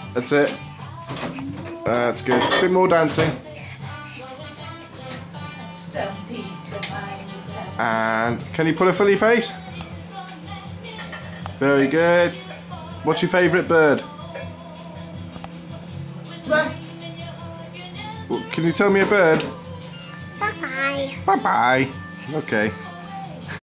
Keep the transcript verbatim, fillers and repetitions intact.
That's it. That's good. A bit more dancing. And can you pull a fully face? Very good. What's your favourite bird? What? Can you tell me a bird? Bye bye. Bye bye. Okay.